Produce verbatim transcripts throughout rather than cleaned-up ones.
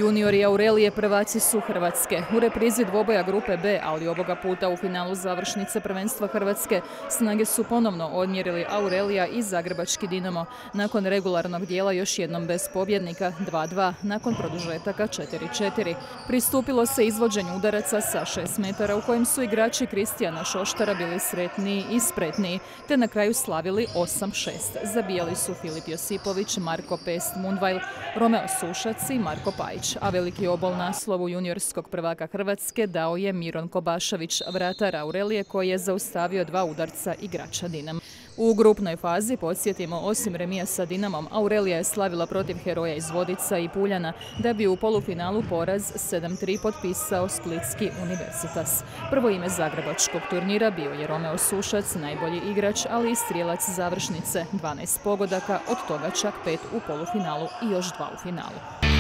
Juniori Aurelije prvaci su Hrvatske. U reprizi dvoboja grupe B, ali ovoga puta u finalu završnice prvenstva Hrvatske, snage su ponovno odmjerili Aurelija i Zagrebački Dinamo. Nakon regularnog dijela još jednom bez pobjednika dva dva, nakon produžetaka četiri četiri. Pristupilo se izvođenju udaraca sa šest metara u kojem su igrači Kristijana Šoštara bili sretniji i spretniji, te na kraju slavili osam šest. Zabijali su Filip Josipović, Marko Pest-Mundvajl, Romeo Sušac i Marko Pajić, a veliki obol naslovu juniorskog prvaka Hrvatske dao je Miron Kobašević, vratar Aurelije, koji je zaustavio dva udarca igrača Dinama. U grupnoj fazi, podsjetimo, osim remija sa Dinamom, Aurelija je slavila protiv heroja iz Vodica i Puljana, da bi u polufinalu poraz sedam tri potpisao Splitski Universitas. Prvo ime zagrebačkog turnira bio je Romeo Sušac, najbolji igrač, ali i strijelac završnice, dvanaest pogodaka, od toga čak pet u polufinalu i još dva u finalu.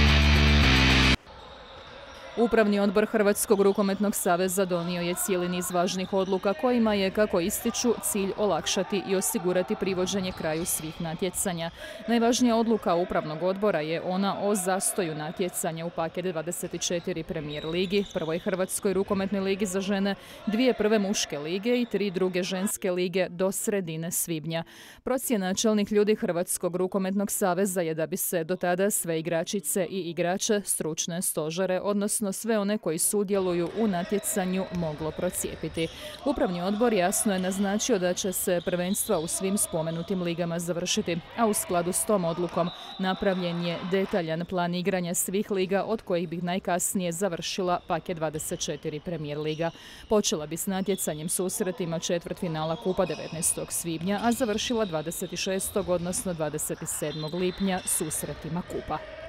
Upravni odbor Hrvatskog rukometnog saveza donio je cijeli niz važnih odluka kojima je, kako ističu, cilj olakšati i osigurati privođenje kraju svih natjecanja. Najvažnija odluka upravnog odbora je ona o zastoju natjecanja u paket dvadeset četiri Premier ligi, prvoj Hrvatskoj rukometnoj ligi za žene, dvije prve muške lige i tri druge ženske lige do sredine svibnja. Procjena čelnih ljudi Hrvatskog rukometnog saveza je da bi se do tada sve igračice i igrače, stručne stožere, odnosno sve one koji sudjeluju u natjecanju moglo procijepiti. Upravni odbor jasno je naznačio da će se prvenstva u svim spomenutim ligama završiti, a u skladu s tom odlukom napravljen je detaljan plan igranja svih liga, od kojih bi najkasnije završila paket dvadeset četiri Premier liga. Počela bi s natjecanjem susretima četvrtfinala Kupa devetnaestog svibnja, a završila dvadeset šestog odnosno dvadeset sedmog lipnja susretima Kupa.